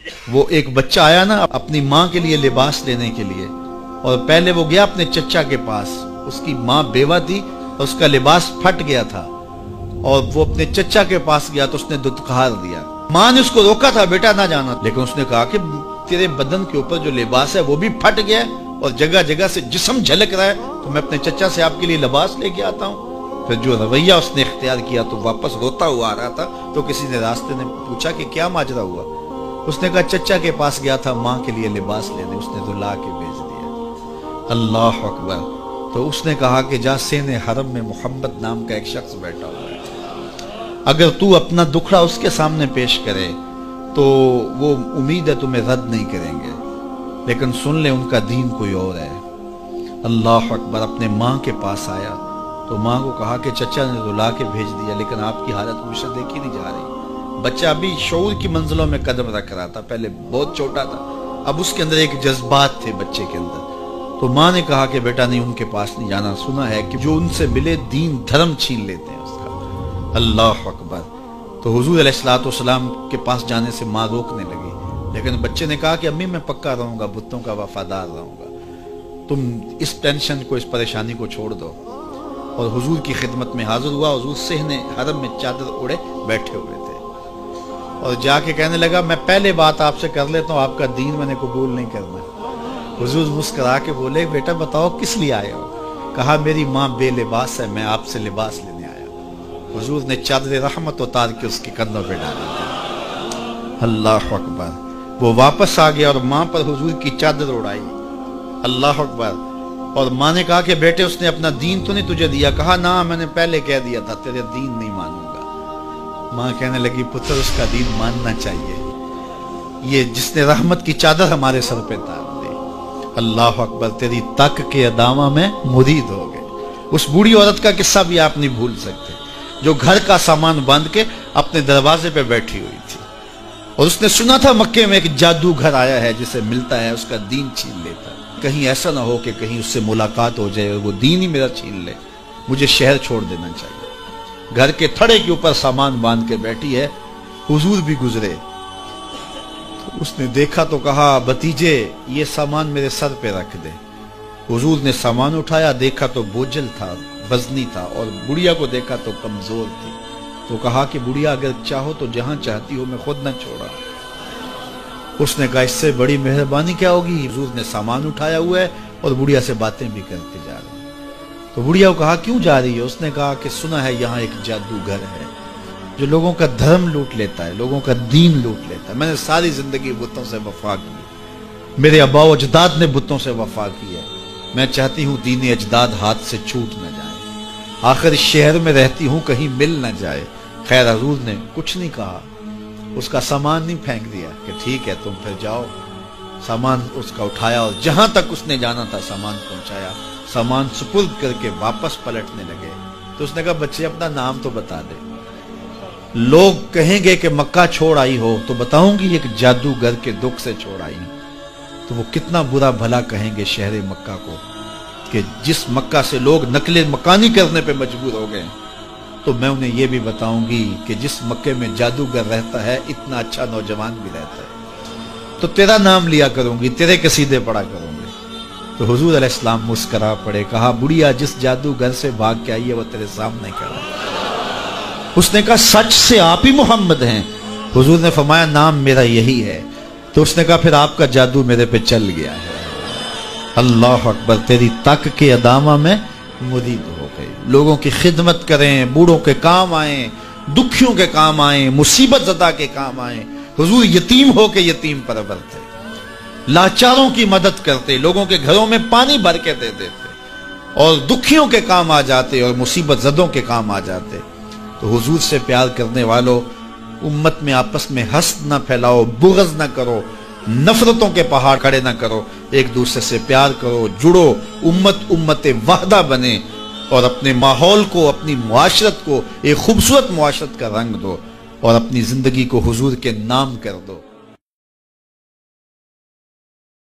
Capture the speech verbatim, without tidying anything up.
وہ ایک بچہ آیا نا اپنی ماں کے لیے لباس لینے کے لیے، اور پہلے وہ گیا اپنے چچا کے پاس، اس کی ماں بیوہ تھی اور اس کا لباس پھٹ گیا تھا، اور وہ اپنے چچا کے پاس گیا تو اس نے دتکار دیا۔ ماں نے اس کو روکا تھا بیٹا نہ جانا، لیکن اس نے کہا کہ تیرے بدن کے اوپر جو لباس ہے وہ بھی پھٹ گیا اور جگہ جگہ سے جسم جھلک رہا ہے، تو میں اپنے چچا سے آپ کے لیے لباس لے کے آتا ہوں۔ پھر جو رویہ اس نے اختیار کیا تو واپس روتا ہوا آ رہا تھا، تو کسی نے راستے نے پوچھا کہ کیا ماجرا ہوا؟ اس نے کہا چچا کے پاس گیا تھا ماں کے لیے لباس لینے، اس نے تو لا کے بھیج دیا۔ اللہ اکبر۔ تو اس نے کہا کہ جا سین حرم میں محمد نام کا ایک شخص بیٹھا ہوا ہے، اگر تو اپنا دکھڑا اس کے سامنے پیش کرے تو وہ امید ہے تمہیں رد نہیں کریں گے، لیکن سن لے ان کا دین کوئی اور ہے۔ اللہ اکبر۔ اپنے ماں کے پاس آیا تو ماں کو کہا کہ چچا نے تو لا کے بھیج دیا، لیکن آپ کی حالت مجھ سے دیکھی نہیں جا رہی۔ بچہ ابھی شعور کی منزلوں میں قدم رکھ رہا تھا، پہلے بہت چھوٹا تھا، اب اس کے اندر ایک جذبات تھے بچے کے اندر۔ تو ماں نے کہا کہ بیٹا نہیں، ان کے پاس نہیں جانا، سنا ہے کہ جو ان سے ملے دین دھرم چھین لیتے ہیں اس کا۔ اللہ اکبر۔ تو حضور علیہ الصلوۃ والسلام کے پاس جانے سے ماں روکنے لگی، لیکن بچے نے کہا کہ امی میں پکا رہوں گا، بتوں کا وفادار رہوں گا، تم اس ٹینشن کو، اس پریشانی کو چھوڑ دو۔ اور حضور کی خدمت میں حاضر ہوا۔ حضور صحن حرم میں چادر اوڑے بیٹھے ہوئے تھے، اور جا کے کہنے لگا میں پہلے بات آپ سے کر لیتا ہوں، آپ کا دین میں نے قبول نہیں کرنا۔ حضور مسکرا کے بولے بیٹا بتاؤ کس لیے آئے ہو؟ کہا میری ماں بے لباس ہے، میں آپ سے لباس لینے آیا ہوں۔ حضور نے چادر رحمت اتار کے اس کے کندھوں پہ ڈال دیا۔ اللہ اکبر۔ وہ واپس آ گیا اور ماں پر حضور کی چادر اڑائی۔ اللہ اکبر۔ اور ماں نے کہا کہ بیٹے اس نے اپنا دین تو نہیں تجھے دیا؟ کہا نہ، میں نے پہلے کہہ دیا تھا تیرے دین نہیں مانوں گا۔ ماں کہنے لگی پتر اس کا دین ماننا چاہیے، یہ جس نے رحمت کی چادر ہمارے سر پہ تار دی۔ اللہ اکبر۔ تیری تک کے ادامہ میں مرید ہو گئے۔ اس بوڑھی عورت کا قصہ بھی آپ نہیں بھول سکتے، جو گھر کا سامان باندھ کے اپنے دروازے پہ بیٹھی ہوئی تھی، اور اس نے سنا تھا مکے میں ایک جادوگر آیا ہے جسے ملتا ہے اس کا دین چھین لیتا ہے، کہیں ایسا نہ ہو کہ کہیں اس سے ملاقات ہو جائے اور وہ دین ہی میرا چھین لے، مجھے شہر چھوڑ دینا چاہیے۔ گھر کے تھڑے کے اوپر سامان باندھ کے بیٹھی ہے، حضور بھی گزرے، اس نے دیکھا تو کہا بھتیجے یہ سامان میرے سر پہ رکھ دے۔ حضور نے سامان اٹھایا، دیکھا تو بوجھل تھا، وزنی تھا، اور بڑھیا کو دیکھا تو کمزور تھی، تو کہا کہ بڑھیا اگر چاہو تو جہاں چاہتی ہو میں خود نہ چھوڑا۔ اس نے کہا اس سے بڑی مہربانی کیا ہوگی؟ حضور نے سامان اٹھایا ہوا ہے اور بڑھیا سے باتیں بھی کرتے جا رہے ہیں۔ تو بڑھیا کو کہا کیوں جا رہی ہے؟ اس نے کہا کہ سنا ہے یہاں ایک جادوگر ہے جو لوگوں کا دھرم لوٹ لیتا ہے، لوگوں کا دین لوٹ لیتا ہے۔ میں نے ساری زندگی بتوں سے وفا کی، میرے آباء و اجداد نے بتوں سے وفا کی ہے، میں چاہتی ہوں دین اجداد ہاتھ سے چھوٹ نہ جائے، آخر اس شہر میں رہتی ہوں کہیں مل نہ جائے۔ خیر حضور نے کچھ نہیں کہا، اس کا سامان نہیں پھینک دیا کہ ٹھیک ہے تم پھر جاؤ۔ سامان اس کا اٹھایا اور جہاں تک اس نے جانا تھا سامان پہنچایا، سامان سپرد کر کے واپس پلٹنے لگے تو اس نے کہا بچے اپنا نام تو بتا دے، لوگ کہیں گے کہ مکہ چھوڑ آئی ہو تو بتاؤں گی ایک جادوگر کے دکھ سے چھوڑ آئی ہوں، تو وہ کتنا برا بھلا کہیں گے شہر مکہ کو کہ جس مکہ سے لوگ نقل مکانی کرنے پہ مجبور ہو گئے، تو میں انہیں یہ بھی بتاؤں گی کہ جس مکے میں جادوگر رہتا ہے اتنا اچھا نوجوان بھی رہتا ہے، تو تیرا نام لیا کروں گی، تیرے قصیدے پڑھا کروں گی۔ تو حضور علیہ السلام مسکرا پڑے، کہا بڑھیا جس جادوگر سے بھاگ کے آئی ہے وہ تیرے سامنے کھڑا ہے۔ اس نے کہا سچ سے آپ ہی محمد ہیں؟ حضور نے فرمایا نام میرا یہی ہے۔ تو اس نے کہا پھر آپ کا جادو میرے پہ چل گیا ہے۔ اللہ اکبر۔ تیری تک کے ادامہ میں مرید ہو گئے، لوگوں کی خدمت کریں، بوڑھوں کے کام آئیں، دکھیوں کے کام آئیں، مصیبت زدہ کے کام آئیں۔ حضور یتیم ہو کے یتیم پرور تھے، لاچاروں کی مدد کرتے، لوگوں کے گھروں میں پانی بھر کے دے دیتے، اور دکھیوں کے کام آ جاتے اور مصیبت زدوں کے کام آ جاتے۔ تو حضور سے پیار کرنے والوں، امت میں آپس میں حسد نہ پھیلاؤ، بغض نہ کرو، نفرتوں کے پہاڑ کھڑے نہ کرو، ایک دوسرے سے پیار کرو، جڑو، امت امت وحدہ بنے، اور اپنے ماحول کو، اپنی معاشرت کو ایک خوبصورت معاشرت کا رنگ دو، اور اپنی زندگی کو حضور کے نام کر دو۔